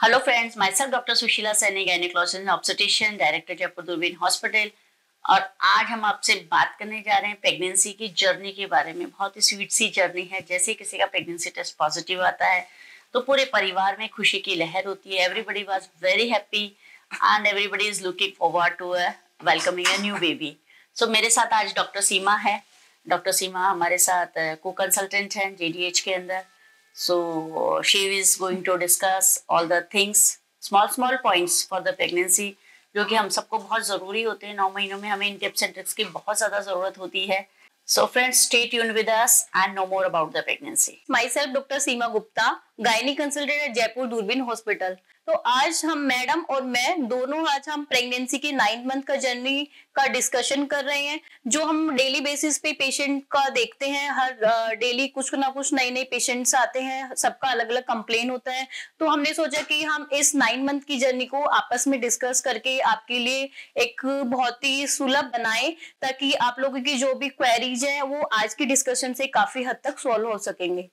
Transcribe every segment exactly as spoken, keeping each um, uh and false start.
Hello friends, my self doctor Sushila Saini, gynaecologist and obstetrician, director Jaipur Doorbeen hospital. और आज हम आपसे बात करने जा रहे हैं प्रेगनेंसी की जर्नी के बारे में। बहुत ही स्वीट सी जर्नी है। जैसे किसी का प्रेगनेंसी टेस्ट पॉजिटिव आता है तो पूरे परिवार में खुशी की लहर होती है। Everybody was very happy and everybody is looking forward to welcoming a new baby. So मेरे साथ आज डॉक्टर सीमा है। डॉक्टर सीमा हमारे साथ को कंसल्टेंट हैं जेडीएच के अंदर। So she is going to discuss all the things, small small points for the pregnancy, जो कि हम सबको बहुत जरूरी होते हैं। नौ महीनों में हमें इन टिप्स एंड ट्रिक्स की बहुत ज्यादा जरूरत होती है। So friends, stay tuned with us and know more about the pregnancy. Myself Doctor Seema Gupta, gynae consultant at Jaipur Doorbeen hospital. तो आज हम मैडम और मैं दोनों आज हम प्रेगनेंसी के नाइन मंथ का जर्नी का डिस्कशन कर रहे हैं, जो हम डेली बेसिस पे पेशेंट का देखते हैं। हर डेली कुछ ना कुछ नए नए पेशेंट्स आते हैं, सबका अलग अलग कंप्लेन होता है। तो हमने सोचा कि हम इस नाइन मंथ की जर्नी को आपस में डिस्कस करके आपके लिए एक बहुत ही सुलभ बनाए, ताकि आप लोगों की जो भी क्वेरीज है वो आज की डिस्कशन से काफी हद तक सॉल्व हो सकेंगे।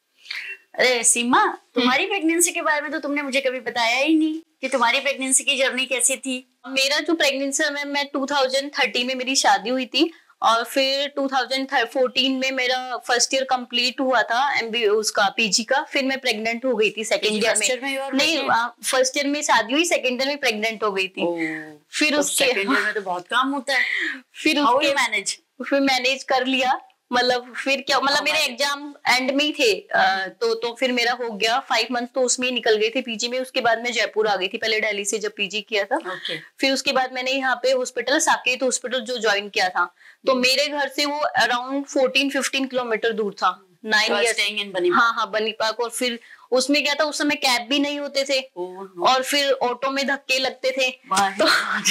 अरे सीमा, तुम्हारी प्रेगनेंसी के बारे में तो तुमने मुझे कभी बताया ही नहीं कि तुम्हारी प्रेगनेंसी की जर्नी कैसी थी। मेरा जो प्रेगनेंसी में मैं टू थाउजेंड थर्टीन में मेरी शादी हुई थी और फिर टू थाउजेंड फोर्टीन में मेरा फर्स्ट ईयर कंप्लीट हुआ था एमबी उसका पीजी का। फिर मैं प्रेग्नेंट हो गई थी सेकंड ईयर में, में नहीं फर्स्ट ईयर में शादी हुई, सेकंड ईयर में प्रेग्नेंट हो गई थी। फिर तो उसके सेकंड ईयर में तो बहुत काम होता है। फिर हाउ यू मैनेज? फिर मैनेज कर लिया। मतलब फिर क्या, मतलब मेरे एग्जाम एंड में ही थे, तो तो फिर मेरा हो गया फाइव मंथ तो उसमें ही निकल गए थे पीजी में। उसके बाद मैं जयपुर आ गई थी, पहले दिल्ली से जब पीजी किया था। okay. फिर फिर उसके बाद मैंने यहाँ पे हॉस्पिटल साकेत हॉस्पिटल जो ज्वाइन किया था, तो hmm. मेरे घर से वो अराउंड फोर्टीन फिफ्टीन किलोमीटर दूर था। नाइन ईयर्स हाँ हाँ बनी पार्क। और फिर उसमें क्या था, उस समय कैब भी नहीं होते थे oh, और फिर ऑटो में धक्के लगते थे। तो,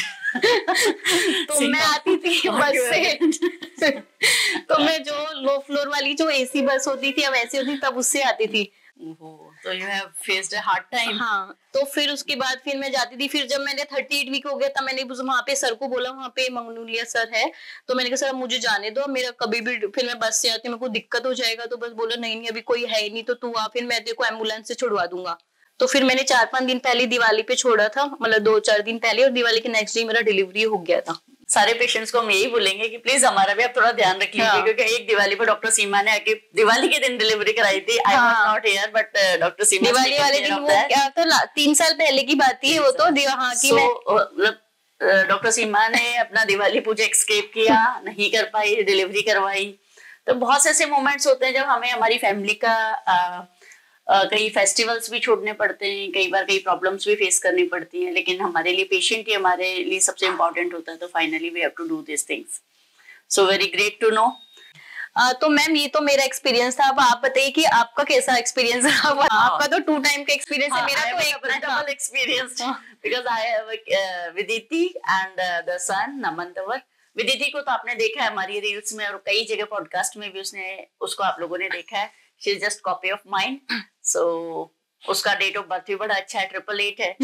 तो मैं आती थी बस से तो मैं जो लो फ्लोर वाली जो एसी बस होती थी, अब ऐसी होती तब उससे आती थी। तो you have faced a hard time. हाँ, तो फिर उसके बाद फिर मैं जाती थी। फिर जब मैंने थर्टी एट वीक हो गया तब मैंने वहाँ पे सर को बोला, वहाँ पे मंगनूलिया सर है, तो मैंने कहा सर मुझे जाने दो, मेरा कभी भी फिर मैं बस से आती हूँ, मेरे को दिक्कत हो जाएगा। तो बस बोला नहीं नहीं अभी कोई है ही नहीं, तो तू आ, फिर मैं तेरे को एम्बुलेंस से छुड़वा दूंगा। तो फिर मैंने चार पांच दिन पहले दिवाली पे छोड़ा था, मतलब दो चार दिन पहले, और दिवाली के नेक्स्ट डे मेरा डिलीवरी हो गया था। सारे पेशेंट्स को हम यही बोलेंगे कि प्लीज हमारा भी आप थोड़ा ध्यान रख लीजिए। हाँ। क्योंकि एक दिवाली पर डॉक्टर सीमा ने आके दिवाली के दिन डिलीवरी कराई थी। I was not here but doctor Seema Diwali वाले दिन वो क्या था, तीन साल पहले की बात थी वो तो। हाँ की मैं डॉक्टर सीमा ने अपना दिवाली पूजा एक्सकेप किया, नहीं कर पाई, डिलीवरी करवाई। तो बहुत से ऐसे मोमेंट्स होते हैं जब हमें हमारी फैमिली का आ, Uh, कई फेस्टिवल्स भी छोड़ने पड़ते हैं, कई बार कई प्रॉब्लम्स भी फेस करनी पड़ती हैं, लेकिन हमारे लिए पेशेंट ही हमारे लिए सबसे इम्पोर्टेंट होता है। तो finally we have to do this things. So very great to know. तो मैम ये तो मेरा एक्सपीरियंस था। अब आप बताइए कि आपका कैसा एक्सपीरियंस रहा? आपका तो टू टाइम का एक्सपीरियंस है, मेरा तो एक double experience, because I have Viditi and the son Naman Tanwar. Viditi को तो आपने देखा है हमारी रील्स में और कई जगह पॉडकास्ट में भी उसने उसको आप लोगों ने देखा है। She is just copy of mine. So उसका डेट ऑफ बर्थ भी बड़ा अच्छा है, ट्रिपल एट है।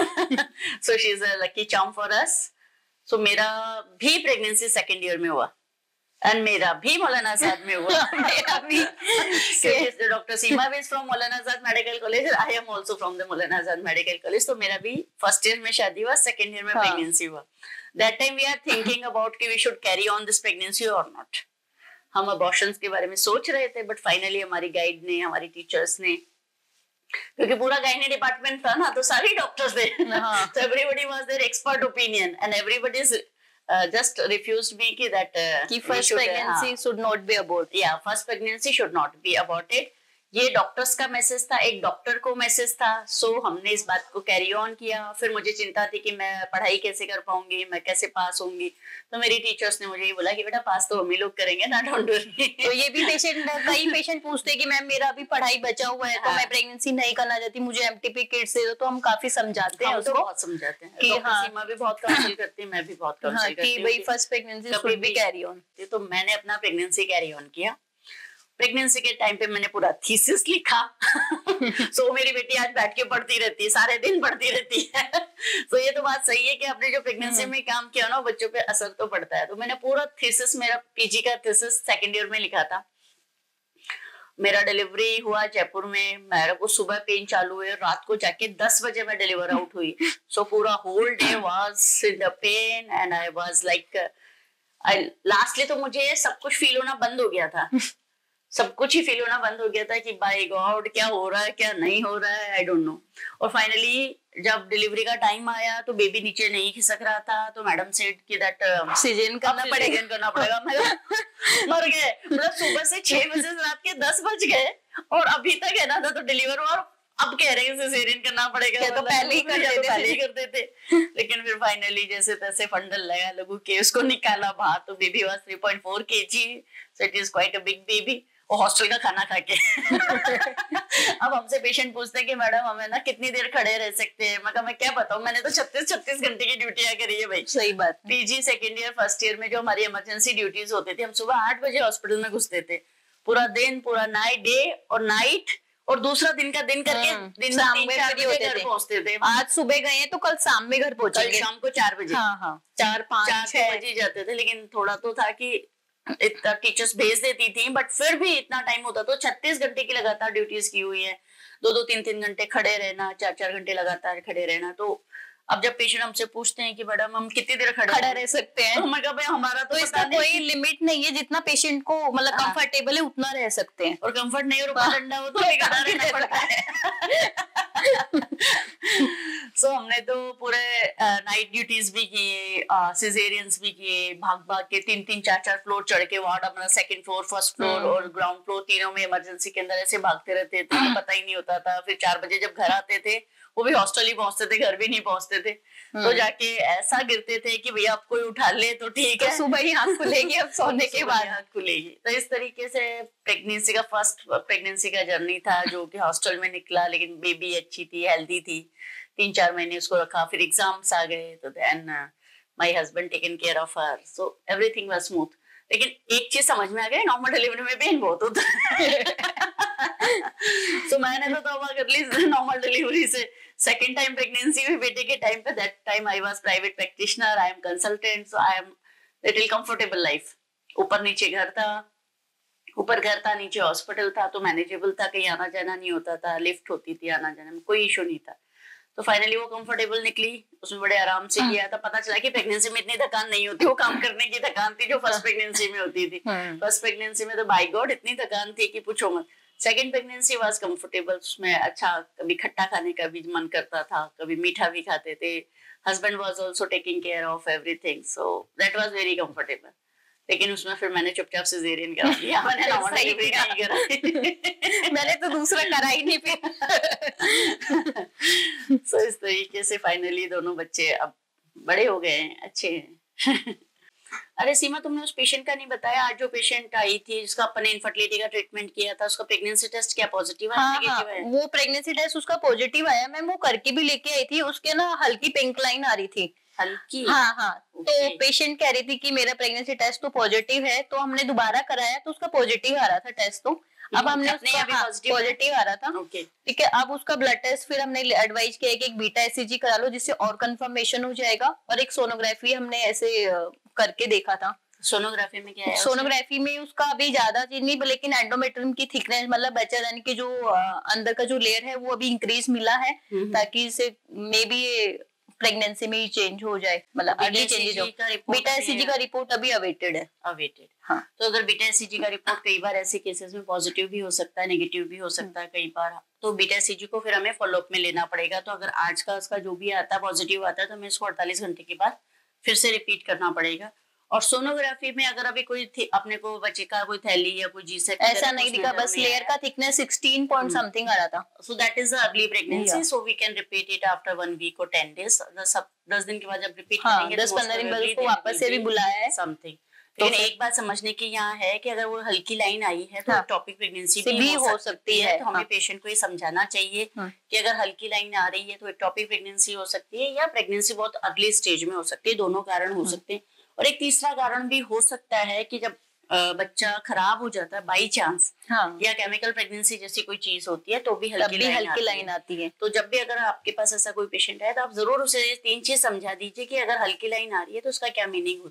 So she is a lucky charm for us. So मेरा भी प्रेगनेंसी सेकेंड ईयर में हुआ एंड मेरा भी मौलाना आजाद में हुआ। मेरा भी क्योंकि doctor Seema is from Maulana Azad medical college, I am also from the Maulana Azad medical college. तो मेरा भी फर्स्ट ईयर में शादी हुआ, सेकेंड ईयर में प्रेगनेंसी हुआ। That time we are thinking about कि we should carry on this pregnancy और नॉट। हम अबॉर्शंस के बारे में सोच रहे थे, बट फाइनली हमारी गाइड ने, हमारी टीचर्स ने, क्योंकि पूरा गायनी डिपार्टमेंट था ना, तो सारे डॉक्टर्स थे, तो everybody was there expert opinion and everybody is just refused me कि दैट कि first pregnancy should not be aborted. या first pregnancy should not be aborted. ये डॉक्टर्स का मैसेज था, एक डॉक्टर को मैसेज था। सो so, हमने इस बात को कैरी ऑन किया। फिर मुझे चिंता थी कि मैं पढ़ाई कैसे कर पाऊंगी, मैं कैसे पास होंगी। तो मेरी टीचर्स ने मुझे ये बोला कि बेटा पास तो हम ही लोग करेंगे ना, डोंट वरी। तो ये भी पेशेंट, कई पेशेंट पूछते हैं कि मैम मेरा अभी पढ़ाई बचा हुआ है, तो मैं प्रेगनेंसी नहीं करना चाहती, मुझे एमटीपी किट्स दे दो। तो हम काफी समझाते हैं उसको, बहुत समझाते हैं कि हाँ, सीमा भी बहुत काउंसिल करती है, मैं भी बहुत काउंसिल करती हूँ कि भाई first pregnancy should be carry on. तो मैंने अपना प्रेगनेंसी कैरी ऑन किया। प्रेगनेंसी के टाइम पे मैंने पूरा थीसिस लिखा। सो so, मेरी बेटी आज बैठ के पढ़ती रहती है, सारे दिन पढ़ती रहती है। तो so, ये तो बात सही है कि आपने जो प्रेगनेंसी में काम किया ना, बच्चों पे असर तो पड़ता है। तो मैंने पूरा थीसिस, मेरा पीजी का थीसिस सेकंड ईयर में लिखा था। मेरा डिलीवरी हुआ जयपुर में, मेरे को सुबह पेन चालू हुए, रात को जाके दस बजे मैं डिलीवर आउट हुई। सो so, पूरा whole day was in the pain and I was like, I lastly तो मुझे सब कुछ फील होना बंद हो गया था। सब कुछ ही फील होना बंद हो गया था कि बाय गॉड क्या हो रहा है क्या नहीं हो रहा है, आई डोंट नो। और फाइनली जब डिलीवरी का टाइम आया तो बेबी नीचे नहीं खिसक रहा था, तो मैडम सेड कि दैट सीजन करना पड़ेगा करना पड़ेगा मैं मर गए। मतलब सुबह से छह बजे से रात के दस बज गए और अभी तक है ना तो डिलीवर हुआ, अब कह रहे हैं सिजेरियन करना पड़ेगा, तो पहले ही कर देते पहले ही कर देते। लेकिन फिर फाइनली जैसे तैसे फंडल लगा लोगों के, उसको निकाला बाहर, तो baby was three point four KG, so it is quite a big baby, वो हॉस्टल का खाना खा के। अब हमसे पेशेंट पूछते हैं कि मैडम हमें ना कितनी देर खड़े रह सकते हैं, मैं मैं क्या बताऊं, मैंने तो छत्तीस छत्तीस घंटे की ड्यूटियां करी है भाई। सही बात। PG second year first year में जो हमारी इमरजेंसी ड्यूटीज होती थी, हम सुबह आठ बजे हॉस्पिटल में घुसते थे, पूरा दिन पूरा नाइट डे और नाइट, और दूसरा दिन का दिन करके दिन शाम में घर पहुंचते थे। आज सुबह गए तो कल शाम में घर पहुंचेंगे, शाम को चार बजे। हाँ हाँ चार पाँच चार बजे जाते थे। लेकिन थोड़ा तो था कि इतना टीचर्स भेज देती थी, बट फिर भी इतना टाइम होता तो छत्तीस घंटे की लगातार ड्यूटीज की हुई है, दो दो तीन तीन घंटे खड़े रहना, चार चार घंटे लगातार खड़े रहना। तो अब जब पेशेंट हमसे पूछते हैं कि मैडम हम कितनी देर खड़े खड़ा रह सकते हैं, तो मैं कहा भाई हमारा तो, तो इसका कोई लिमिट नहीं है, जितना पेशेंट को मतलब कंफर्टेबल है उतना रह सकते हैं, और कंफर्ट नहीं और ऊपर ठंडा हो तो खड़ा रहना पड़ता है। सो so, हमने तो पूरे नाइट ड्यूटीज भी किए, सिजेरियंस भी किए, भाग भाग के तीन तीन चार चार फ्लोर चढ़ के वार्ड अपना सेकंड फ्लोर फर्स्ट फ्लोर और ग्राउंड फ्लोर तीनों में इमरजेंसी के अंदर ऐसे भागते रहते थे, तो पता ही नहीं होता था। फिर चार बजे जब घर आते थे वो भी हॉस्टल ही पहुंचते थे, घर भी नहीं पहुंचते थे, तो जाके ऐसा गिरते थे कि भैया आप कोई उठा ले तो ठीक है, तो सुबह ही आंख खुलेगी, अब सोने के बाद आंख खुलेगी। तो इस तरीके से प्रेगनेंसी का फर्स्ट प्रेगनेंसी का जर्नी था, जो कि हॉस्टल में निकला, लेकिन बेबी अच्छी थी, हेल्दी थी, तीन चार महीने उसको रखा, फिर एग्जाम्स आ गए, तो then my husband taken care of her, so everything was smooth. लेकिन एक चीज समझ में आ गई, नॉर्मल डिलीवरी में पेन बहुत होता है। so, मैंने तो तौबा कर ली नॉर्मल डिलीवरी से। सेकंड टाइम प्रेगनेंसी हुई बेटे के टाइम पे, that time I was private practitioner, I am consultant, so I am little comfortable life. ऊपर नीचे घर था, ऊपर घर था, नीचे हॉस्पिटल था, तो मैनेजेबल था, कहीं आना जाना नहीं होता था, लिफ्ट होती थी, आना जाने में कोई इशू नहीं था। तो फाइनली वो कंफर्टेबल निकली, उसमें बड़े आराम से किया था। पता चला कि प्रेगनेंसी में इतनी थकान नहीं होती, वो काम करने की थकान थी जो फर्स्ट प्रेगनेंसी में होती थी। फर्स्ट प्रेगनेंसी में तो बाय गॉड इतनी थकान थी कि पूछो मत। सेकंड प्रेगनेंसी वाज कंफर्टेबल, उसमें अच्छा कभी खट्टा खाने का भी मन करता था, कभी मीठा भी खाते थे। Husband was also taking care of everything, so that was very comfortable. लेकिन उसमें फिर मैंने चुपचाप सिजेरियन करा दिया, मैंने नॉर्मल डिलीवरी नहीं करा। मैंने तो दूसरा करा ही नहीं फिर। सो so, इस तरीके से फाइनली दोनों बच्चे अब बड़े हो गए हैं, अच्छे हैं। अरे सीमा, तुमने उस पेशेंट का नहीं बताया, आज जो पेशेंट आई थी जिसका अपने इनफर्टिलिटी का ट्रीटमेंट किया था, उसका प्रेगनेंसी टेस्ट क्या पॉजिटिव है? हाँ, हाँ, है? वो प्रेगनेंसी टेस्ट उसका पॉजिटिव आया, मैम वो करके भी लेके आई थी, उसके ना हल्की पिंक लाइन आ रही थी, हल्की। हाँ हाँ तो पेशेंट कह रही थी कि मेरा प्रेगनेंसी टेस्ट तो पॉजिटिव है, तो हमने दोबारा कराया तो उसका पॉजिटिव आ रहा था टेस्ट, तो अब हमने उसका पॉजिटिव आ रहा था, ठीक है। अब उसका ब्लड टेस्ट फिर हमने एडवाइज किया कि एक बीटा एसईजी करा लो, जिससे और कंफर्मेशन हो जाएगा, और एक सोनोग्राफी हमने ऐसे करके देखा था। सोनोग्राफी में क्या है? सोनोग्राफी में उसका अभी ज्यादा चीज नहीं, लेकिन एंडोमेट्रियम की थिकनेस, मतलब बच्चा यानी कि जो अंदर का जो लेयर है वो अभी इंक्रीज मिला है, ताकि इसे मे बी प्रेगनेंसी में ही चेंज हो जाए, मतलब अर्ली चेंजेस हो। बीटा एसईजी का रिपोर्ट अभी अवेटेड है। अवेटेड, हाँ। तो अगर बीटा एसईजी का रिपोर्ट कई बार ऐसे केसेस में पॉजिटिव भी हो सकता है, नेगेटिव भी हो सकता है कई बार, तो बीटा एसईजी को फिर हमें फॉलोअप में लेना पड़ेगा। तो अगर आज का उसका जो भी आता है पॉजिटिव आता है, तो हमें इसको अड़तालीस घंटे के बाद फिर से रिपीट करना पड़ेगा। और सोनोग्राफी में अगर अभी कोई अपने को बच्चे का कोई थैली या कोई जीसेट ऐसा नहीं दिखा, बस लेयर का थिकनेस सिक्सटीन पॉइंट समथिंग आ रहा था, so that is early pregnancy, so we can repeat it after one week और टेन डेज। दस दिन के बाद जब रिपीट हाँ, करेंगे दस पंद्रह दिन बाद उसको वापस से भी बुलाया है समथिंग। लेकिन एक बात समझने की यहाँ है कि अगर वो हल्की लाइन आई है तो हाँ, टॉपिक प्रेगनेंसी भी, भी हो सकती है, है। तो हमें पेशेंट को ये समझाना चाहिए हाँ, कि अगर हल्की लाइन आ रही है तो टॉपिक प्रेगनेंसी हो सकती है, या प्रेगनेंसी बहुत अर्ली स्टेज में हो सकती है, दोनों कारण हो सकते हैं। और एक तीसरा कारण भी हो सकता है कि जब बच्चा खराब हो जाता है बाई चांस, हाँ, या केमिकल प्रेगनेंसी जैसी कोई चीज होती है, तो भी हल्की लाइन हल्की लाइन आती है। तो जब भी अगर आपके पास ऐसा कोई पेशेंट है, तो आप जरूर उसे तीन चीज समझा दीजिए कि अगर हल्की लाइन आ रही है तो उसका क्या मीनिंग होता है,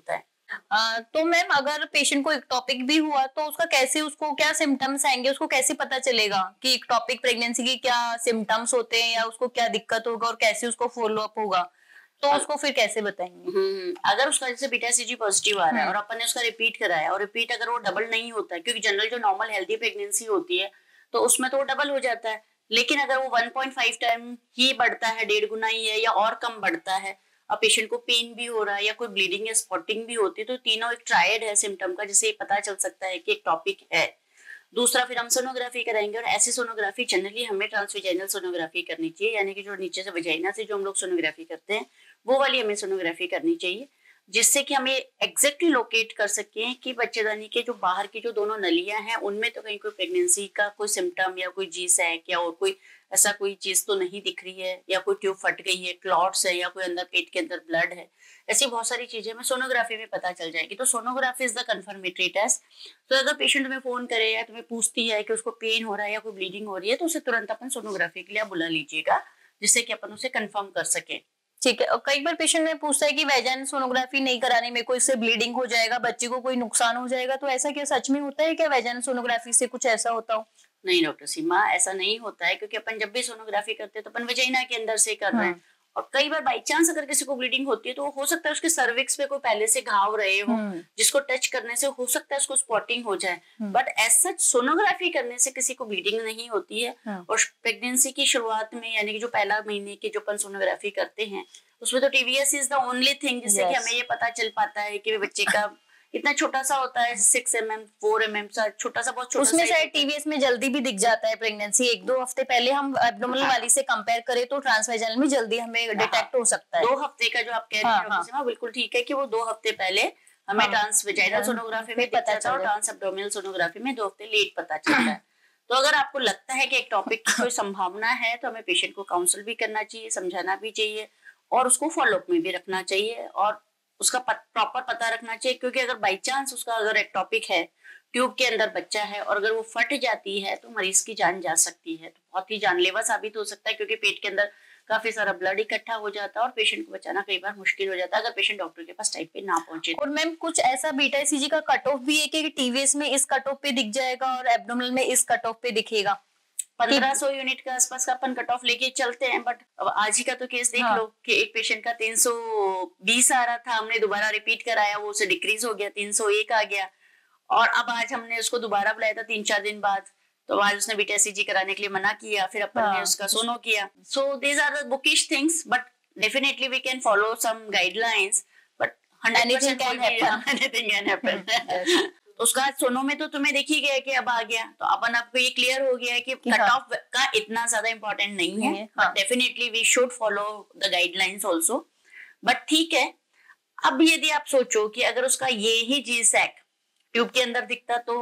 आ, तो मैम अगर पेशेंट को इक्टोपिक भी हुआ तो उसका कैसे, उसको क्या सिम्टम्स आएंगे, उसको कैसे पता चलेगा कि इक्टोपिक प्रेगनेंसी की क्या सिम्टम्स होते हैं या उसको क्या दिक्कत होगा और कैसे उसको फॉलो अप होगा, तो उसको फिर कैसे बताएंगे? हम्म अगर उसका जैसे बीटा सीजी पॉजिटिव आ रहा है और अपन ने उसका रिपीट कराया और रिपीट अगर वो डबल नहीं होता है, क्योंकि जनरल जो नॉर्मल हेल्दी प्रेगनेंसी होती है तो उसमें तो वो डबल हो जाता है, लेकिन अगर वो वन पॉइंट फाइव टाइम ही बढ़ता है, डेढ़ गुना ही है या और कम बढ़ता है, और पेशेंट को पेन भी हो रहा है या कोई ब्लीडिंग या स्पॉटिंग भी होती है, तो तीनों एक ट्रायड है सिम्टम का, जिससे पता चल सकता है कि एक टॉपिक है। दूसरा फिर हम सोनोग्राफी कराएंगे, और ऐसी सोनोग्राफी जनरली हमें ट्रांसवेजाइनल सोनोग्राफी करनी चाहिए, यानी कि जो नीचे से वजाइना से जो हम लोग सोनोग्राफी करते हैं वो वाली हमें सोनोग्राफी करनी चाहिए, जिससे कि हमें एग्जैक्टली लोकेट कर सकें कि बच्चेदानी के जो बाहर की जो दोनों नलियां हैं उनमें तो कहीं कोई प्रेगनेंसी का कोई सिम्टम या कोई जी सैक या और कोई ऐसा कोई चीज तो नहीं दिख रही है, या कोई ट्यूब फट गई है, क्लॉट्स है, या कोई अंदर पेट के अंदर ब्लड है। ऐसी बहुत सारी चीजें हमें सोनोग्राफी में पता चल जाएगी। तो sonography is the confirmatory test. तो अगर पेशेंट में फोन करे या तुम्हें पूछती है कि उसको पेन हो रहा है या कोई ब्लीडिंग हो रही है, तो उसे तुरंत अपन सोनोग्राफी के लिए बुला लीजिएगा, जिससे कि अपन उसे कंफर्म कर सके। ठीक है। और कई बार पेशेंट में पूछता है कि वैजाइनल सोनोग्राफी नहीं कराने में कोई इससे ब्लीडिंग हो जाएगा, बच्चे को कोई नुकसान हो जाएगा, तो ऐसा क्या सच में होता है क्या वैजाइनल सोनोग्राफी से कुछ ऐसा होता हो? नहीं डॉक्टर सीमा, ऐसा नहीं होता है, क्योंकि अपन जब भी सोनोग्राफी करते हैं तो अपन वजाइना के अंदर से कर रहे हैं। और कई बार बाई चांस अगर किसी को ब्लीडिंग होती है तो हो सकता है उसके सर्विक्स पे कोई पहले से घाव रहे हो, जिसको टच करने से हो सकता है उसको स्पॉटिंग हो जाए, बट एज सच सोनोग्राफी करने से किसी को ब्लीडिंग नहीं होती है। और प्रेगनेंसी की शुरुआत में, यानी कि जो पहला महीने की जो अपन सोनोग्राफी करते हैं उसमें तो TVS is the only thing, जिससे yes. कि हमें ये पता चल पाता है कि बच्चे का इतना छोटा सा होता है, six M M four M M सा छोटा सा, बहुत छोटा उसमें शायद टीवीएस में जल्दी भी दिख जाता है प्रेगनेंसी। एक दो हफ्ते पहले हम एब्डोमिनल हाँ. वाली से कंपेयर करें तो ट्रांसवेजाइनल में जल्दी हमें डिटेक्ट हो सकता है। दो हफ्ते का जो आप कह रहे हैं हाँ, हाँ. बिल्कुल ठीक है कि वो दो हफ्ते पहले हमें हाँ, ट्रांसवेजाइनल सोनोग्राफी में पता चलता है और ट्रांस एब्डोमिनल सोनोग्राफी में दो हफ्ते लेट पता चलता है। तो अगर आपको लगता है कि एक टॉपिक की कोई संभावना है तो हमें पेशेंट को काउंसिल भी करना चाहिए, समझाना भी चाहिए, और उसको फॉलोअप में भी रखना चाहिए, और उसका प्रॉपर पता रखना चाहिए। क्योंकि अगर बाई चांस उसका अगर एक टॉपिक है, ट्यूब के अंदर बच्चा है, और अगर वो फट जाती है तो मरीज की जान जा सकती है, तो बहुत ही जानलेवा साबित हो सकता है, क्योंकि पेट के अंदर काफी सारा ब्लड इकट्ठा हो जाता है और पेशेंट को बचाना कई बार मुश्किल हो जाता है अगर पेशेंट डॉक्टर के पास टाइम पे ना पहुंचे। और मैम कुछ ऐसा बीटा सीजी का कट ऑफ भी है कि टीवीएस में इस कट ऑफ पे दिख जाएगा और एब्डोमिनल में इस कट ऑफ पे दिखेगा? पंद्रह सौ यूनिट के आसपास का अपन कट ऑफ लेके चलते हैं, बट अब आज ही का तो केस देख हाँ. लो कि एक पेशेंट का तीन सौ बीस आ रहा था, हमने दोबारा रिपीट कराया, वो उसे डिक्रीज हो गया, तीन सौ एक आ गया, और अब आज हमने उसको दोबारा बुलाया था तीन चार दिन बाद, तो आज उसने बीटा सीजी कराने के लिए मना किया, फिर अपन हाँ. ने उसका सोनो किया। So these are the bookish things, but definitely we can follow some guidelines, but anything can happen, anything can happen. उसका सोनो में तो तुम्हें देख ही गया कि अब आ गया, तो अपन आपको ये क्लियर हो गया है कि कट ऑफ हाँ. का इतना ज्यादा इंपॉर्टेंट नहीं है, but definitely we should follow the guidelines also. But ठीक है, अब यदि आप सोचो कि अगर उसका ये ही जी सैक ट्यूब के अंदर दिखता तो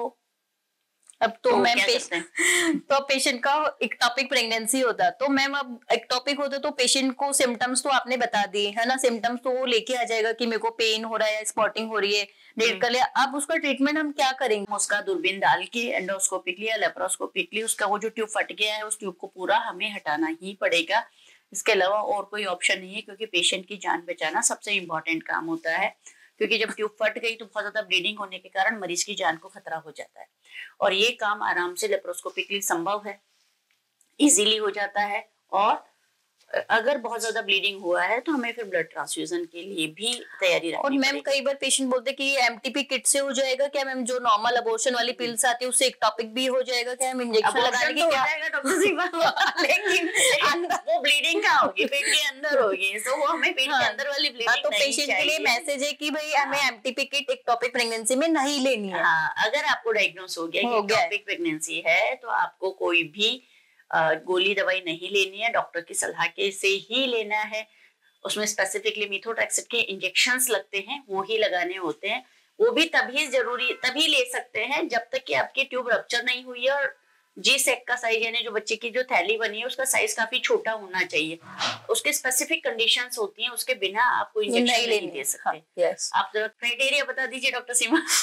अब तो, तो मैम पेशेंट तो पेशेंट का इक्टोपिक प्रेगनेंसी होता, तो मैम अब इक्टोपिक होता तो पेशेंट को सिम्टम्स तो आपने बता दिए है ना, सिम्टम्स तो वो लेके आ जाएगा कि मेरे को पेन हो रहा है, स्पॉटिंग हो रही है, डेट कर लिया। अब उसका ट्रीटमेंट हम क्या करेंगे? उसका दूरबीन डाल के एंडोस्कोपिकली या लेप्रोस्कोपिकली उसका वो जो ट्यूब फट गया है उस ट्यूब को पूरा हमें हटाना ही पड़ेगा, इसके अलावा और कोई ऑप्शन नहीं है, क्योंकि पेशेंट की जान बचाना सबसे इम्पोर्टेंट काम होता है। क्योंकि जब ट्यूब फट गई तो बहुत ज्यादा ब्लीडिंग होने के कारण मरीज की जान को खतरा हो जाता है, और ये काम आराम से लेप्रोस्कोपिकली संभव है, इजीली हो जाता है। और अगर बहुत ज्यादा ब्लीडिंग हुआ है तो हमें फिर ब्लड ट्रांसफ्यूजन के लिए भी तैयारी रखनी। और मैम कई बार पेशेंट बोलते हैं कि एमटीपी किट से हो जाएगा क्या मैम? जो नॉर्मल अबॉर्शन वाली पिल्स आती है उससे एक टॉपिक भी हो जाएगा क्या? हम इंजेक्शन लगाने की क्या डॉक्टर सीमा लेकिन वो ब्लीडिंग कहाँ होगी? पेट के अंदर होगी, तो वो हमें पेट के अंदर वाली ब्लीडिंग तो पेशेंट के लिए मैसेज है कि भाई हमें एमटीपी किट एक टॉपिक प्रेगनेंसी में नहीं लेनी है। हाँ, अगर आपको डायग्नोस हो गया कि टॉपिक प्रेगनेंसी है तो आपको कोई भी गोली दवाई नहीं लेनी है, डॉक्टर की सलाह के से ही लेना है। उसमें स्पेसिफिकली मिथोट्रेक्सेट के इंजेक्शंस लगते हैं, वो ही लगाने होते हैं, वो भी तभी जरूरी तभी ले सकते हैं जब तक कि आपकी ट्यूब रप्चर नहीं हुई है और जी सेक का साइज यानी जो बच्चे की जो थैली बनी है उसका साइज काफी छोटा होना चाहिए। उसके स्पेसिफिक कंडीशंस होती हैं, उसके बिना आपको इंजेक्शन नहीं, नहीं दे सकते। हाँ, yes. आप जरा क्राइटेरिया बता दीजिए डॉक्टर सीमा।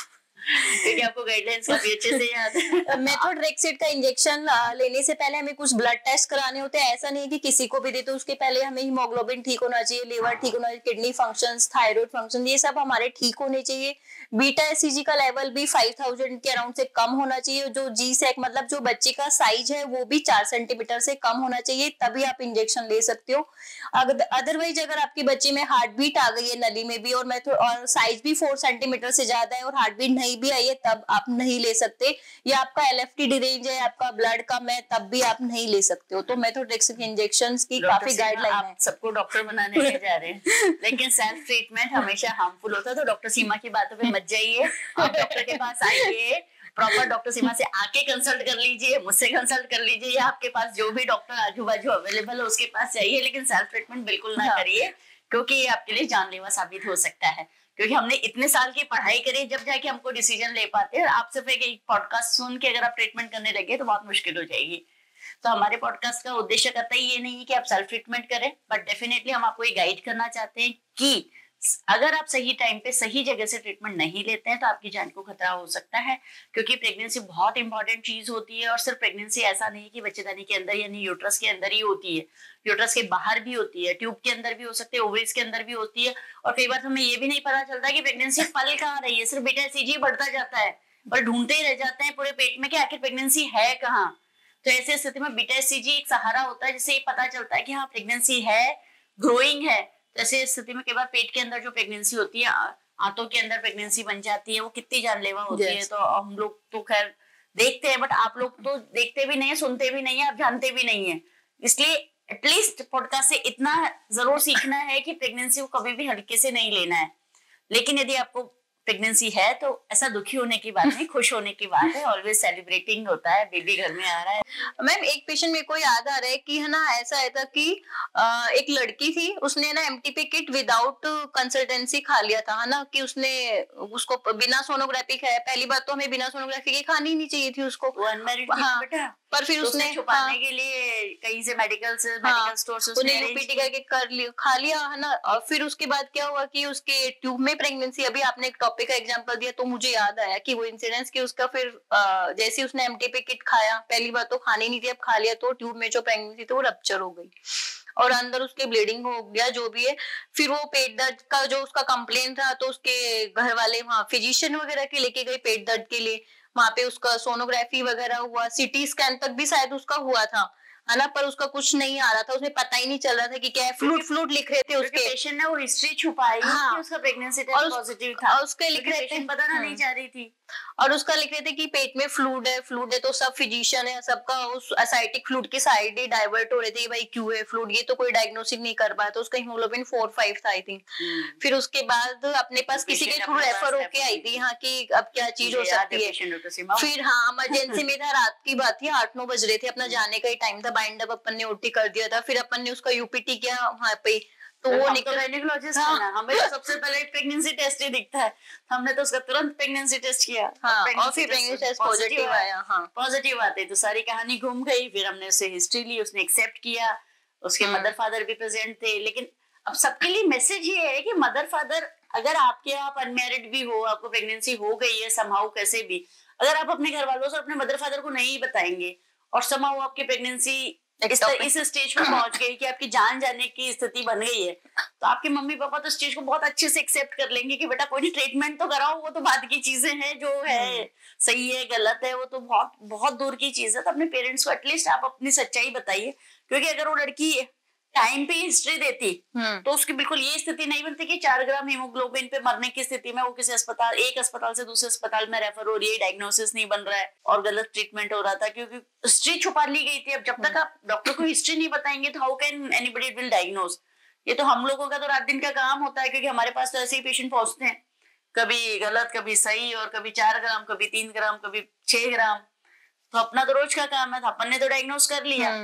क्योंकि आपको गाइडलाइंस काफी अच्छे से याद है। मेथोट्रेक्सेट का इंजेक्शन लेने से पहले हमें कुछ ब्लड टेस्ट कराने होते हैं। ऐसा नहीं है कि किसी को भी दे तो उसके पहले हमें हीमोग्लोबिन ठीक होना चाहिए, लिवर ठीक होना चाहिए, किडनी फंक्शंस, थायराइड फंक्शन, ये सब हमारे ठीक होने चाहिए। बीटा एससीजी का लेवल भी फाइव थाउजेंड के अराउंड से कम होना चाहिए। जो जी सैक मतलब जो बच्चे का साइज है वो भी चार सेंटीमीटर से कम होना चाहिए, तभी आप इंजेक्शन ले सकते हो। अगर अदरवाइज अगर आपके बच्चे में हार्ट बीट आ गई है नली में भी और मैं और साइज भी फोर सेंटीमीटर से ज्यादा है और हार्ट बीट नहीं भी आई है, तब आप नहीं ले सकते। या आपका एलएफटी डिरेंज है, आपका ब्लड कम है, तब भी आप नहीं ले सकते हो। तो मेथोट्रेक्सेट इंजेक्शंस की काफी गाइडलाइन है। सबको डॉक्टर बनाने ले जा रहे हैं, लेकिन सेल्फ ट्रीटमेंट हमेशा हार्मफुल होता है। तो डॉक्टर सीमा की बातों पे मत जाइए, आप डॉक्टर के पास आइए, प्रॉपर डॉक्टर सीमा से आके कंसल्ट कर लीजिए, मुझसे कंसल्ट कर लीजिए, या आपके पास जो भी डॉक्टर आजू बाजू अवेलेबल है उसके पास जाइए, लेकिन सेल्फ ट्रीटमेंट बिल्कुल ना करिए, क्योंकि ये आपके लिए जानलेवा साबित हो सकता है। क्योंकि हमने इतने साल की पढ़ाई करी, जब जाके हमको डिसीजन ले पाते हैं। आप सिर्फ एक पॉडकास्ट सुन के अगर आप ट्रीटमेंट करने लगे तो बहुत मुश्किल हो जाएगी। तो हमारे पॉडकास्ट का उद्देश्य कतई ये नहीं है कि आप सेल्फ ट्रीटमेंट करें, बट डेफिनेटली हम आपको ये गाइड करना चाहते हैं कि अगर आप सही टाइम पे सही जगह से ट्रीटमेंट नहीं लेते हैं तो आपकी जान को खतरा हो सकता है। क्योंकि प्रेगनेंसी बहुत इंपॉर्टेंट चीज होती है, और सिर्फ प्रेगनेंसी ऐसा नहीं कि बच्चेदानी के अंदर यानी यूट्रस के अंदर ही होती है, यूट्रस के बाहर भी होती है, ट्यूब के अंदर भी हो सकती है, ओवरीज के अंदर भी होती है। और कई बार हमें ये भी नहीं पता चलता कि प्रेगनेंसी पल कहाँ रही है, सिर्फ बीटा एससीजी बढ़ता जाता है और ढूंढते ही रह जाते हैं पूरे पेट में कि आखिर प्रेगनेंसी है कहाँ। तो ऐसी स्थिति में बीटा एससीजी एक सहारा होता है, जिससे ये पता चलता है कि हाँ प्रेगनेंसी है, ग्रोइंग है। ऐसे स्थिति में कई बार पेट के अंदर जो प्रेगनेंसी होती है, आंतों के अंदर प्रेगनेंसी बन जाती है, वो कितनी जानलेवा होती yes. है। तो हम लोग तो खैर देखते हैं, बट आप लोग तो देखते भी नहीं है, सुनते भी नहीं है, आप जानते भी नहीं है। इसलिए एटलीस्ट पॉडकास्ट से इतना जरूर सीखना है कि प्रेगनेंसी को कभी भी हल्के से नहीं लेना है। लेकिन यदि आपको प्रेगनेंसी है तो ऐसा दुखी होने की बात नहीं, खुश होने की बात है। ऑलवेज सेलिब्रेटिंग होता है, बेबी घर में आ रहा है। मैम एक पेशेंट मेरे को याद आ रहा है कि है ना, ऐसा है था कि आ, एक लड़की थी, उसने ना एमटीपी किट विदाउट कंसल्टेंसी खा लिया था, है ना, कि उसने उसको बिना सोनोग्राफी खाया। पहली बात तो हमें बिना सोनोग्राफी के खानी नहीं चाहिए थी उसको, वो अनमैरिड थी बेटा। पर फिर तो उसने छुपाने हाँ, के लिए कहीं से मेडिकल से मेडिकल स्टोर से उसने यूपीटी करके कर लिया, खा लिया, है ना। और फिर उसके बाद क्या हुआ कि उसके ट्यूब में प्रेगनेंसी, अभी आपने एक टॉपिक का एग्जांपल दिया तो मुझे याद आया कि वो इंसिडेंस कि उसका फिर जैसे उसने एमटीपी किट खाया, पहली बार तो खानी नहीं थी, अब खा लिया तो ट्यूब में जो प्रेगनेंसी थी वो रप्चर हो गई और अंदर उसके ब्लीडिंग हो गया, जो भी है। फिर वो पेट दर्द का जो उसका कंप्लेन था, तो उसके घर वाले वहाँ फिजिशियन वगैरह के लेके गए पेट दर्द के लिए। वहां पे उसका सोनोग्राफी वगैरह हुआ, सीटी स्कैन तक भी शायद उसका हुआ था, है ना, पर उसका कुछ नहीं आ रहा था, उसमें पता ही नहीं चल रहा था कि क्या है। फ्लूट फ्लूट लिख रहे थे उसके पेशेंट ने, वो हिस्ट्री छुपाई हाँ, कि उसका प्रेगनेंसी टेस्ट पॉजिटिव था, और उसके लिख रहे थे बताना नहीं चाह रही थी, और उसका लिख रहे थे कि पेट में फ्लूड है, फ्लूड है। तो सब फिजिशियन है, सबका उस एसाइटिक फ्लूड की साइड ही डाइवर्ट हो रहे थे, भाई क्यों है फ्लूड, ये तो कोई डायग्नोसिस नहीं कर पाया। तो उसका हीमोग्लोबिन फोर फाइव था आई थिंक। फिर उसके बाद अपने पास किसी के थ्रू रेफर होके आई थी हाँ, कि अब क्या चीज हो सकती है। फिर हाँ इमरजेंसी में था, रात की बात थी, आठ नौ बज रहे थे, अपना जाने का ही टाइम था, बाइंड अप अपन ने ओटी कर दिया था। फिर अपन ने उसका यूपीटी किया वहां पे, तो वो गायनेकोलॉजिस्ट है ना, हमें तो सबसे पहले प्रेगनेंसी टेस्ट ही दिखता है, हमने तो उसका तुरंत प्रेगनेंसी टेस्ट किया हाँ, और फिर प्रेगनेंसी टेस्ट पॉजिटिव आया हाँ, पॉजिटिव आते तो सारी कहानी घूम गई। फिर हमने उससे हिस्ट्री ली, उसने एक्सेप्ट किया, उसके मदर फादर भी प्रेजेंट थे। लेकिन अब सबके लिए मैसेज ये है कि मदर फादर, अगर आपके आप अनमैरिड भी हो, आपको प्रेगनेंसी हो गई है समहाउ कैसे भी, अगर आप अपने घर वालों से अपने मदर फादर को नहीं बताएंगे और समहाउ आपकी प्रेगनेंसी इस, इस स्टेज पर पहुंच गई कि आपकी जान जाने की स्थिति बन गई है, तो आपके मम्मी पापा तो स्टेज को बहुत अच्छे से एक्सेप्ट कर लेंगे कि बेटा कोई नहीं, ट्रीटमेंट तो कराओ, वो तो बाद की चीजें हैं, जो है सही है गलत है वो तो बहुत बहुत दूर की चीज है। तो अपने पेरेंट्स को एटलीस्ट आप अपनी सच्चाई बताइए, क्योंकि अगर वो लड़की टाइम पे हिस्ट्री देती तो उसकी बिल्कुल ये स्थिति नहीं बनती कि चार ग्राम हीमोग्लोबिन पे मरने की स्थिति में वो किसी अस्पताल, एक अस्पताल से दूसरे अस्पताल में रेफर हो रही है, डायग्नोसिस नहीं बन रहा है और गलत ट्रीटमेंट हो रहा था, क्योंकि हिस्ट्री छुपा ली गई थी। अब जब तक आप डॉक्टर को हिस्ट्री नहीं बताएंगे तो how can anybody will diagnose. ये तो हम लोगों का तो रात दिन का काम होता है, क्योंकि हमारे पास तो ऐसे ही पेशेंट पहुंचते हैं, कभी गलत कभी सही, और कभी चार ग्राम कभी तीन ग्राम कभी छह ग्राम। तो अपना तो रोज का काम है, अपन ने तो डायग्नोज कर लिया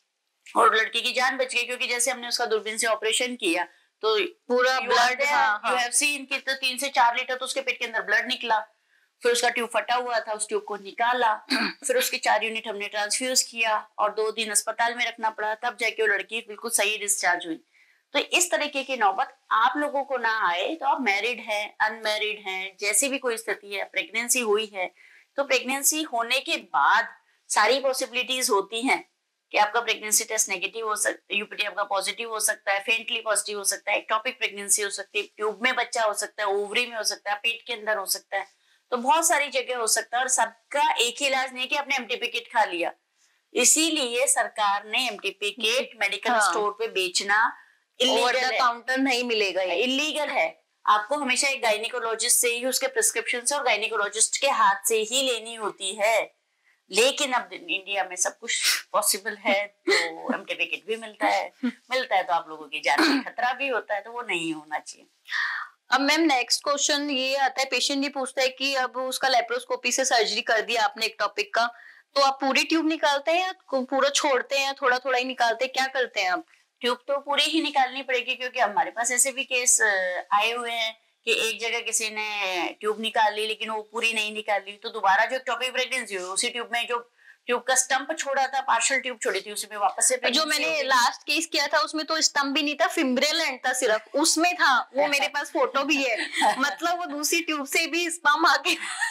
और लड़की की जान बच गई, क्योंकि जैसे हमने उसका दूरबीन से ऑपरेशन किया तो पूरा ब्लड यू हैव सीन कि तो तीन से चार लीटर तो उसके पेट के अंदर ब्लड निकला। फिर उसका ट्यूब फटा हुआ था, उस ट्यूब को निकाला, फिर उसके चार यूनिट हमने ट्रांसफ्यूज किया और दो दिन अस्पताल में रखना पड़ा, तब जाके वो लड़की बिल्कुल सही डिस्चार्ज हुई। तो इस तरीके की नौबत आप लोगों को ना आए। तो आप मैरिड हैं, अनमैरिड हैं, जैसी भी कोई स्थिति है, प्रेगनेंसी हुई है, तो प्रेगनेंसी होने के बाद सारी पॉसिबिलिटीज होती हैं कि आपका प्रेगनेंसी टेस्ट नेगेटिव हो सकता है, यूपीटी आपका पॉजिटिव हो सकता है, फेंटली पॉजिटिव हो सकता है, एक्टोपिक प्रेगनेंसी हो सकती है, ट्यूब में बच्चा हो सकता है, ओवरी में हो सकता है, पेट के अंदर हो सकता है, तो बहुत सारी जगह हो सकता है। और सबका एक ही इलाज नहीं कि आपने एमटीपी किट खा लिया। इसीलिए सरकार ने एमटीपी किट मेडिकल हाँ। स्टोर पे बेचना ओवर इलीगल द है, काउंटर नहीं मिलेगा ये। इलीगल है। आपको हमेशा एक गायनिकोलॉजिस्ट से ही, उसके प्रिस्क्रिप्शन से और गायनिकोलॉजिस्ट के हाथ से ही लेनी होती है। लेकिन अब इंडिया में सब कुछ पॉसिबल है, तो एमटीपी किट भी मिलता है, मिलता है तो आप लोगों की जान का खतरा भी होता है, तो वो नहीं होना चाहिए। अब मैम नेक्स्ट क्वेश्चन ये आता है, पेशेंट ये पूछता है कि अब उसका लेप्रोस्कोपी से सर्जरी कर दिया आपने एक टॉपिक का, तो आप पूरी ट्यूब निकालते हैं या पूरा छोड़ते हैं, थोड़ा थोड़ा ही निकालते हैं, क्या करते हैं आप? ट्यूब तो पूरी ही निकालनी पड़ेगी, क्योंकि हमारे पास ऐसे भी केस आए हुए हैं कि एक जगह किसी ने ट्यूब निकाल ली लेकिन वो पूरी नहीं निकाली, तो दोबारा जो एक्टोपिक प्रेगनेंसी हुई उसी ट्यूब में जो ट्यूब का स्टंप छोड़ा था, पार्शियल ट्यूब छोड़ी थी, उसी में वापस से जो मैंने लास्ट केस किया था उसमें तो स्टंप भी नहीं था, फिम्ब्रियल एंड था सिर्फ, उसमें था वो, मेरे पास फोटो भी है, मतलब वो दूसरी ट्यूब से भी स्पम आके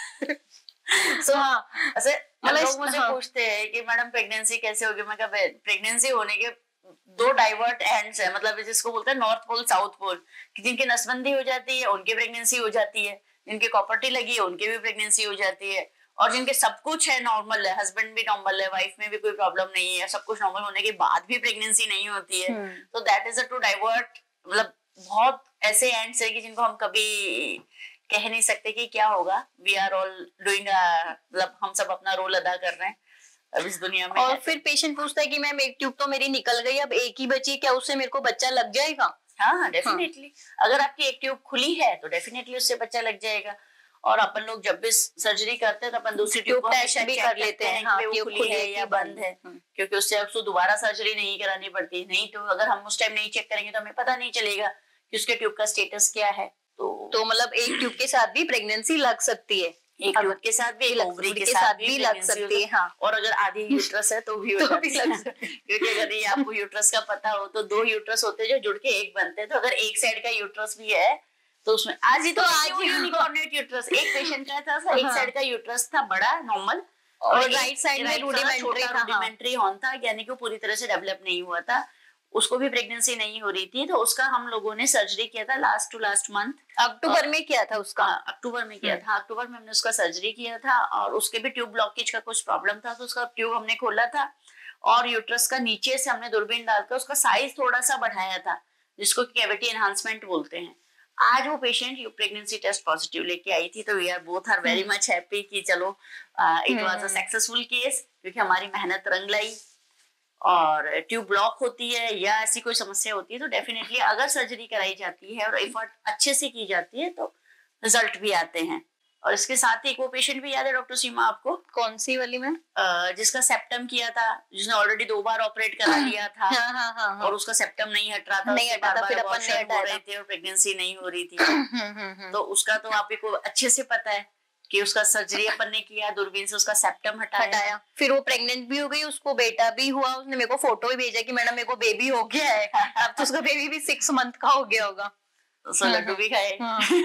so, हाँ, ऐसे लोग मुझे हाँ। पूछते हैं कि मैडम प्रेगनेंसी कैसे होगी। मैं कहा प्रेगनेंसी होने के दो डाइवर्ट एंड्स है, मतलब जिसको बोलते हैं नॉर्थ पोल साउथ पोल, कि जिनकी नसबंदी हो जाती है उनकी प्रेगनेंसी हो जाती है, जिनकी कॉपर्टी लगी है उनकी भी प्रेगनेंसी हो जाती है, और जिनके सब कुछ है, नॉर्मल है, हस्बैंड भी नॉर्मल है, वाइफ में भी कोई प्रॉब्लम नहीं है, सब कुछ नॉर्मल होने के बाद भी प्रेगनेंसी नहीं होती है, तो that is a to divert, मतलब बहुत ऐसे एंड्स है कि जिनको हम कभी कह नहीं सकते कि क्या होगा। वी आर ऑल डूइंग, मतलब हम सब अपना रोल अदा कर रहे हैं अब इस दुनिया में। और फिर पेशेंट पूछता है कि मैम एक ट्यूब तो मेरी निकल गई, अब एक ही बची, क्या उससे मेरे को बच्चा लग जाएगा? हाँ डेफिनेटली, हाँ। अगर आपकी एक ट्यूब खुली है तो डेफिनेटली उससे बच्चा लग जाएगा। और अपन लोग जब भी सर्जरी करते हैं तो अपन दूसरी ट्यूब टेस्ट भी कर लेते हैं, हाँ, कि वो खुली है या बंद है, क्योंकि उससे आपको दोबारा सर्जरी नहीं करानी पड़ती। नहीं तो अगर हम उस टाइम नहीं चेक करेंगे तो हमें पता नहीं चलेगा कि उसके ट्यूब का स्टेटस क्या है। तो तो मतलब एक ट्यूब के साथ भी प्रेगनेंसी लग सकती है, एक ट्यूब के साथ भी, ओवरी के साथ भी लग सकती है, हाँ। और अगर आधी यूट्रस है तो भी हो तो भी लग सकती है, क्योंकि अगर ये आपको यूट्रस का पता हो तो दो यूट्रस होते हैं जो जुड़ के एक बनते हैं, तो अगर एक साइड का यूट्रस भी है तो उसमें आज ही तो, तो आज यूनिकॉर्नेट यूट्रस एक पेशेंट का था, एक साइड का यूट्रस था बड़ा नॉर्मल, और राइट साइड में रूडिमेंट्री हॉर्न था, यानी कि पूरी तरह से डेवलप नहीं हुआ था, उसको भी प्रेगनेंसी नहीं हो रही थी, तो उसका हम लोगों ने सर्जरी किया था लास्ट टू लास्ट मंथ, अक्टूबर में किया था उसका, अक्टूबर में किया था, अक्टूबर में हमने उसका सर्जरी किया था, और उसके भी ट्यूब ब्लॉकेज का कुछ प्रॉब्लम था, तो उसका ट्यूब हमने खोला था और यूट्रस का नीचे से हमने दूरबीन डालकर उसका साइज थोड़ा सा बढ़ाया था, जिसको कैविटी एनहांसमेंट बोलते हैं। आज वो पेशेंट प्रेगनेंसी टेस्ट पॉजिटिव लेके आई थी, तो we are both are very much happy कि चलो it was a successful case, क्योंकि हमारी मेहनत रंग लाई। और ट्यूब ब्लॉक होती है या ऐसी कोई समस्या होती है तो डेफिनेटली अगर सर्जरी कराई जाती है और एफर्ट अच्छे से की जाती है तो रिजल्ट भी आते हैं। और इसके साथ ही एक वो पेशेंट भी याद है डॉक्टर सीमा आपको? कौन सी वाली में? जिसका सेप्टम किया था, जिसने ऑलरेडी दो बार ऑपरेट करा लिया था, हाँ, हाँ, हाँ, और उसका सेप्टम नहीं हट रहा था, नहीं हटा था, फिर अपन ने हटाया रहे थे और प्रेगनेंसी नहीं हो रही थी, तो उसका तो आपको अच्छे से पता है कि उसका सर्जरी अपन ने किया, दूरबीन से उसका सेप्टम हटाया, हटाया, फिर वो प्रेग्नेंट भी हो गई, उसको बेटा भी हुआ, उसने मेरे को फोटो भी भेजा कि मैडम मेरे को बेबी हो गया है, अब तो उसका बेबी भी सिक्स मंथ का हो गया होगा, सो लड्डू भी खाए।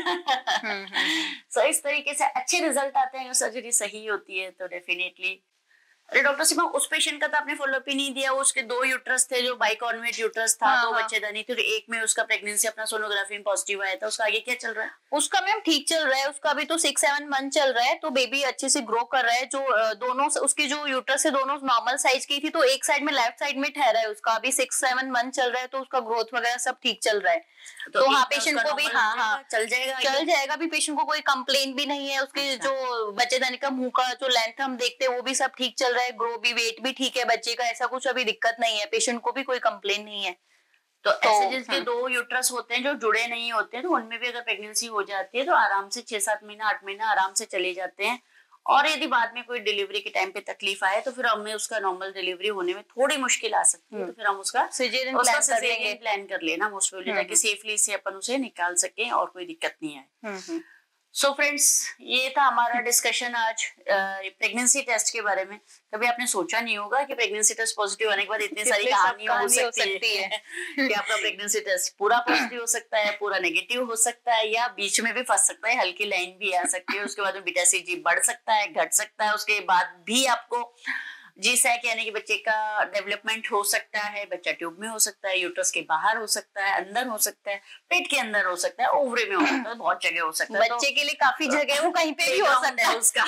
सो इस तरीके से अच्छे रिजल्ट आते हैं, सर्जरी सही होती है तो डेफिनेटली। अरे डॉक्टर सिमा, उस पेशेंट का तो आपने फॉलोअप ही नहीं दिया, उसके दो यूट्रस थे जो बाइकॉन्वेट यूट्रस था, हाँ, दो हाँ. बच्चेदानी थी, एक में उसका प्रेगनेंसी अपना सोनोग्राफी में पॉजिटिव आया था, उसका आगे क्या चल रहा है? उसका मैम ठीक चल रहा है, उसका अभी तो सिक्स सेवन मंथ चल रहा है, तो बेबी अच्छे से ग्रो कर रहा है, जो दोनों उसकी जो यूट्रस है दोनों नॉर्मल साइज की थी, तो एक साइड में लेफ्ट साइड में ठहरा है उसका, अभी सिक्स सेवन मंथ चल रहा है, तो उसका ग्रोथ वगैरह सब ठीक चल रहा है, तो, तो हाँ पेशेंट को भी हाँ हाँ चल जाएगा चल जाएगा भी, पेशेंट को कोई कंप्लेन भी नहीं है, उसके अच्छा। जो बच्चेदानी का मुंह का जो लेंथ हम देखते हैं वो भी सब ठीक चल रहा है, ग्रो भी, वेट भी ठीक है बच्चे का, ऐसा कुछ अभी दिक्कत नहीं है, पेशेंट को भी कोई कंप्लेन नहीं है। तो, तो ऐसे जिसके हाँ। दो यूट्रस होते हैं जो जुड़े नहीं होते हैं, तो उनमें भी अगर प्रेगनेंसी हो जाती है तो आराम से छह सात महीना आठ महीना आराम से चले जाते हैं, और यदि बाद में कोई डिलीवरी के टाइम पे तकलीफ आए तो फिर हमें उसका नॉर्मल डिलीवरी होने में थोड़ी मुश्किल आ सकती है, तो फिर हम उसका सिजेरियन प्लान कर लेंगे, प्लान कर लेना मोस्ट प्रोबेबली, ताकि सेफली से अपन उसे निकाल सके और कोई दिक्कत नहीं आए। सो फ्रेंड्स, ये था हमारा डिस्कशन आज प्रेगनेंसी टेस्ट के बारे में। कभी आपने सोचा नहीं होगा कि प्रेगनेंसी टेस्ट पॉजिटिव होने के बाद इतनी सारी कहानियां हो सकती, हो सकती है, है। कि आपका प्रेगनेंसी टेस्ट पूरा पॉजिटिव हो सकता है, पूरा नेगेटिव हो सकता है, या बीच में भी फंस सकता है, हल्की लाइन भी आ सकती है, उसके बाद में बीटा सी जी बढ़ सकता है, घट सकता है, उसके बाद भी आपको जी सैक यानी कि बच्चे का डेवलपमेंट हो सकता है, बच्चा ट्यूब में हो सकता है, यूट्रस के बाहर हो सकता है, अंदर हो सकता है, पेट के अंदर हो सकता है, ओवरी में हो सकता है, बहुत जगह हो सकता है। बच्चे तो, के लिए काफी जगह है, वो कहीं पे भी हो सकता है उसका।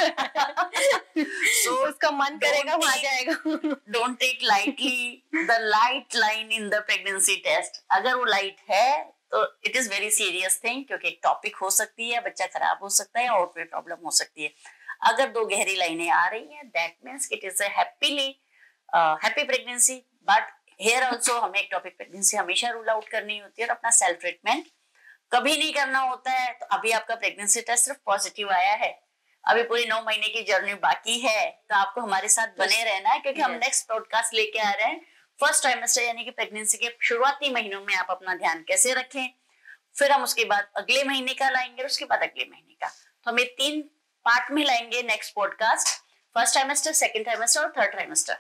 so, उसका मन करेगा वहां जाएगा। Don't take lightly the light line in the pregnancy test. अगर वो लाइट है तो it is very serious thing, क्योंकि एक टॉपिक हो सकती है, बच्चा खराब हो सकता है और कोई प्रॉब्लम हो सकती है। अगर दो गहरी लाइनें आ रही हैं, that means it is a happily happy pregnancy. But here also हमें एक टॉपिक प्रेगनेंसी हमेशा रूल आउट करनी होती है और अपना सेल्फ ट्रीटमेंट कभी नहीं करना होता है। तो अभी आपका प्रेगनेंसी टेस्ट सिर्फ पॉजिटिव आया है, अभी पूरी नौ महीने की जर्नी बाकी है, तो आपको हमारे साथ बने रहना है, क्योंकि हम नेक्स्ट पॉडकास्ट लेके आ रहे हैं फर्स्ट ट्राइमेस्टर यानी कि प्रेगनेंसी के शुरुआती महीनों में आप अपना ध्यान कैसे रखें। फिर हम उसके बाद अगले महीने का लाएंगे, उसके बाद अगले महीने का। तो हम तीन पार्ट में लाएंगे next podcast, first trimester, second trimester और थर्ड ट्राइमेस्टर।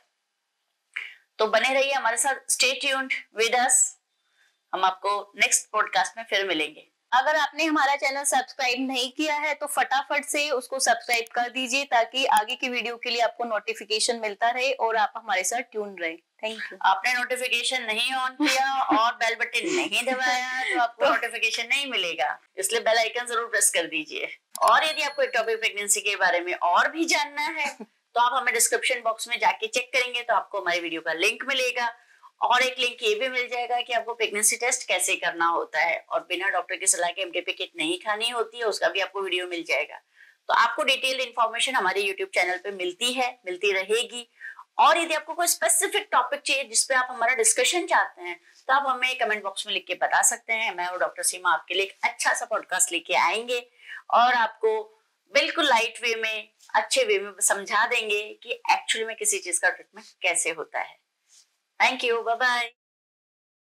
तो बने रहिए हमारे साथ, स्टे ट्यून्ड विद अस। हम आपको नेक्स्ट पॉडकास्ट में फिर मिलेंगे। अगर आपने हमारा चैनल सब्सक्राइब नहीं किया है तो फटाफट से उसको सब्सक्राइब कर दीजिए, ताकि आगे की वीडियो के लिए आपको नोटिफिकेशन मिलता रहे और आप हमारे साथ ट्यून रहे। Thank you. आपने नोटिफिकेशन नहीं ऑन किया और बेल बटन नहीं दबाया तो आपको नोटिफिकेशन नहीं मिलेगा, इसलिए बेल आइकन जरूर प्रेस कर दीजिए। और यदि आपको एक टॉपिक प्रेगनेंसी के बारे में और भी जानना है तो आप हमें डिस्क्रिप्शन बॉक्स में जाके चेक करेंगे तो आपको हमारी वीडियो का लिंक मिलेगा, और एक लिंक ये भी मिल जाएगा कि आपको प्रेगनेंसी टेस्ट कैसे करना होता है, और बिना डॉक्टर की सलाह के एमटीपी किट नहीं खानी होती है, उसका भी आपको वीडियो मिल जाएगा। तो आपको डिटेल्ड इन्फॉर्मेशन हमारे यूट्यूब चैनल पे मिलती है, मिलती रहेगी। और यदि आपको कोई स्पेसिफिक टॉपिक चाहिए जिसपे आप हमारा डिस्कशन चाहते हैं तो आप हमें कमेंट बॉक्स में लिख के बता सकते हैं। मैं और डॉक्टर सीमा आपके लिए एक अच्छा सा पॉडकास्ट लेके आएंगे और आपको बिल्कुल लाइट वे में, अच्छे वे में समझा देंगे कि एक्चुअली में किसी चीज का ट्रीटमेंट कैसे होता है। Thank you, bye bye.